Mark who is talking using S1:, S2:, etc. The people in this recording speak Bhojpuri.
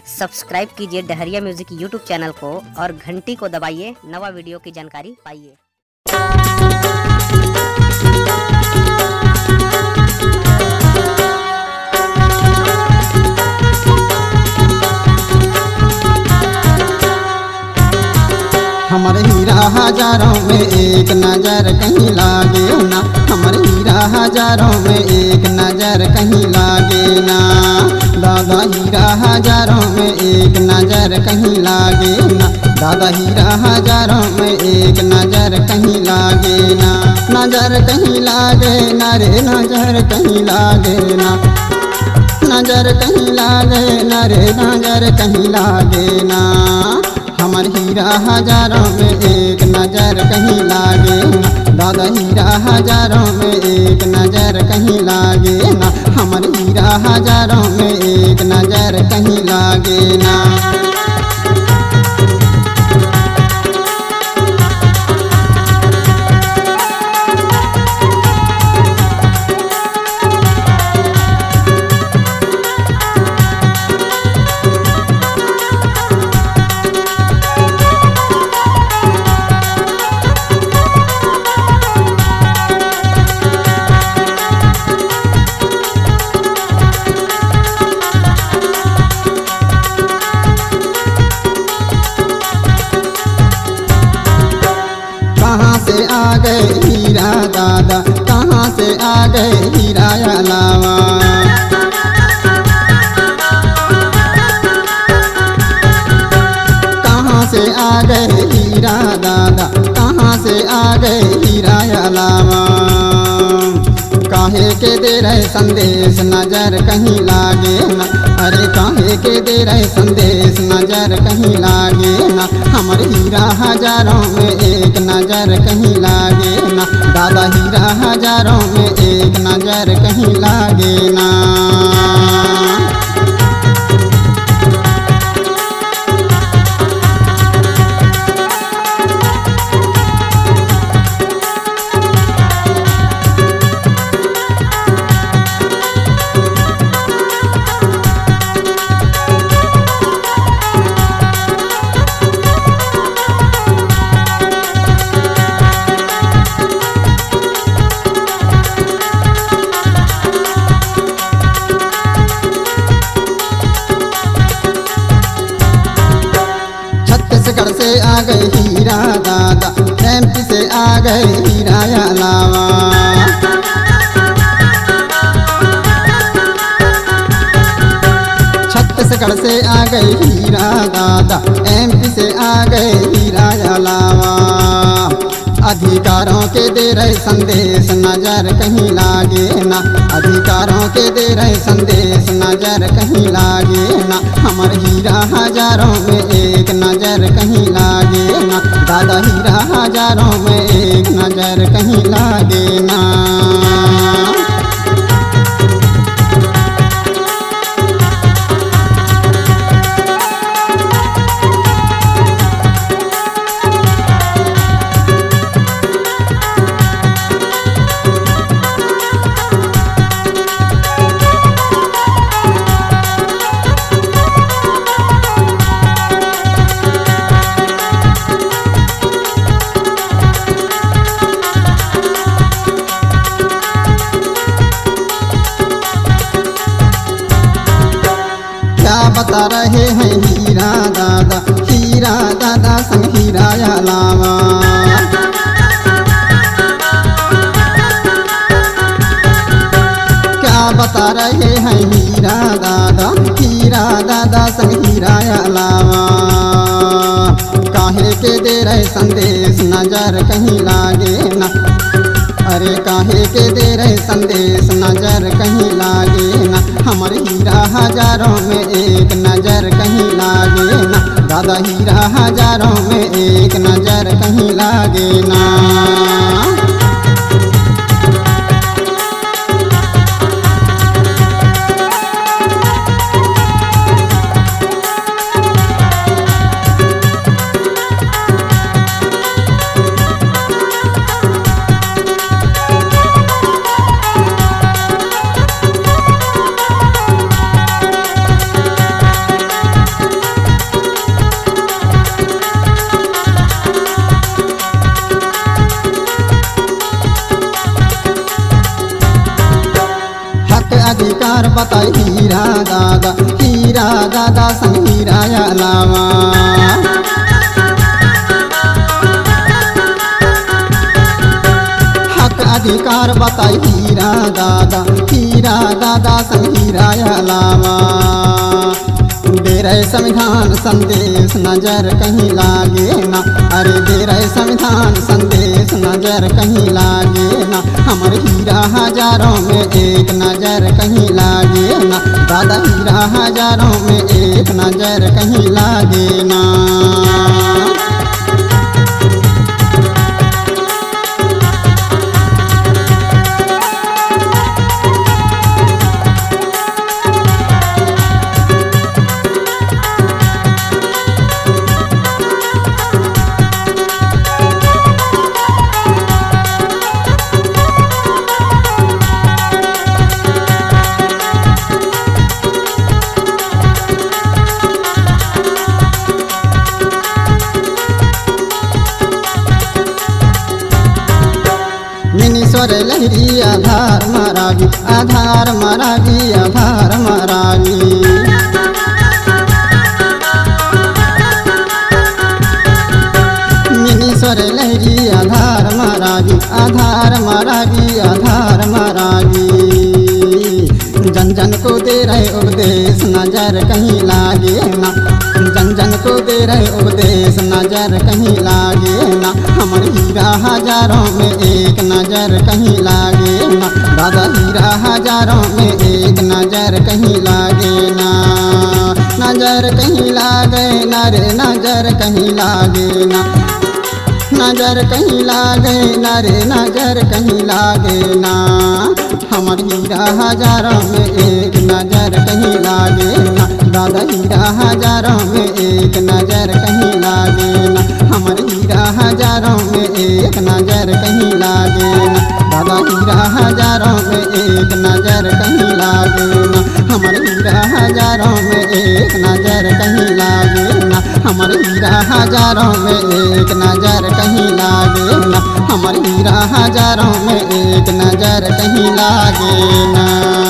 S1: सब्सक्राइब कीजिए डहरिया म्यूजिक यूट्यूब चैनल को और घंटी को दबाइए नवा वीडियो की जानकारी पाइए।
S2: हमर हीरा हजारों में एक नजर कहीं लागे ना, हमर हीरा हजारों में एक नजर कहीं लागे ना। दादा हीरा हजारों में एक नजर कहीं लागे ना, दादा हीरा हजारों में एक नजर कहीं लागे ना। नजर कहीं लागे ना रे, नजर कहीं लागे ना, नजर कहीं लागे ना रे, नजर कहीं लागे ना। हमर हीरा हजारों में एक नजर कहीं लागे ना, दादा हीरा हजारों में एक नजर कहीं लागे ना। हमर हीरा हजारों में एक नजर कहीं लागे ना। कहाँ से आ गए हीरा दादा, कहाँ से आ गए हीरा अलावा। कहाँ से आ गए हीरा दादा, कहाँ से आ गए हीरा अलावा। काहे के दे रहे संदेश नजर कहीं लागे ना, अरे काहे के दे रहे संदेश नजर कहीं लागे ना। हमर हीरा हजारों में एक नजर कहीं लागे ना, दादा हीरा हजारों में एक नजर कहीं लागे ना। छत्तीसगढ़ से आ गए हीरा दादा, एमपी से आ गए हीरा अलावा। छत्तीसगढ़ से आ गए हीरा दादा, एमपी से आ गए हीरा अलावा। अधिकारों के दे रहे संदेश नजर कहीं लागे ना, अधिकारों के दे रहे संदेश नजर कहीं लागे ना। हमर हीरा हजारों में एक नजर कहीं लागे ना, दादा हीरा हजारों में एक नजर कहीं लागे ना। बता रहे हैं हीरा दादा संग हीरा अलावा। क्या बता रहे हैं हीरा दादा संग हीरा अलावा। काहे के दे रहे संदेश नजर कहीं लागे ना, अरे काहे के दे रहे संदेश नजर कहीं लागे ना। हमर हीरा हजारों में एक नजर कहीं लागे ना, दादा हीरा हजारों में एक नजर कहीं लागे ना। हीरा दादा संग हीरा अलावा। हक अधिकार बताई हीरा दादा संग हीरा अलावा। दे रहे संविधान संदेश नजर कहीं लागे ना, अरे दे रहे संविधान संदेश नजर कहीं लागे ना। हमर हीरा हजारों में एक नजर कहीं लागे ना, दादा हीरा हजारों में एक नजर कहीं लागे ना। मिनीश्वर लहरी आधार मरावी, आधार मरावी, आधार मरावी। मिनीश्वर लहरी आधार मरावी, आधार मरावी, आधार मरावी। जन जन को दे रहे उपदेश नजर कहीं लागे ना, जन जन को दे रहे उपदेश नजर कहीं लागे ना। हमर हीरा हजारों में एक नजर कहीं लागे ना, दादा हीरा हजारों में एक नजर कहीं लागे ना। नजर कहीं लागे ना रे, नजर कहीं लागे ना, नजर कहीं लागे ना रे, नजर कहीं लागे ना। हमर हीरा हजारों में एक नजर कहीं लागे ना, दादा हीरा हजारों में एक नजर कहीं लागे ना। हमर हीरा हजारों में एक नजर कहीं लागे ना, दादा हीरा हजारों में एक नजर कहीं लागे ना। हमर हीरा हजारों में एक नजर कहीं लागे ना, हमर हीरा हजारों में एक नजर कहीं लागे ना। हमर हीरा हजारों में एक नजर कहीं लागे ना।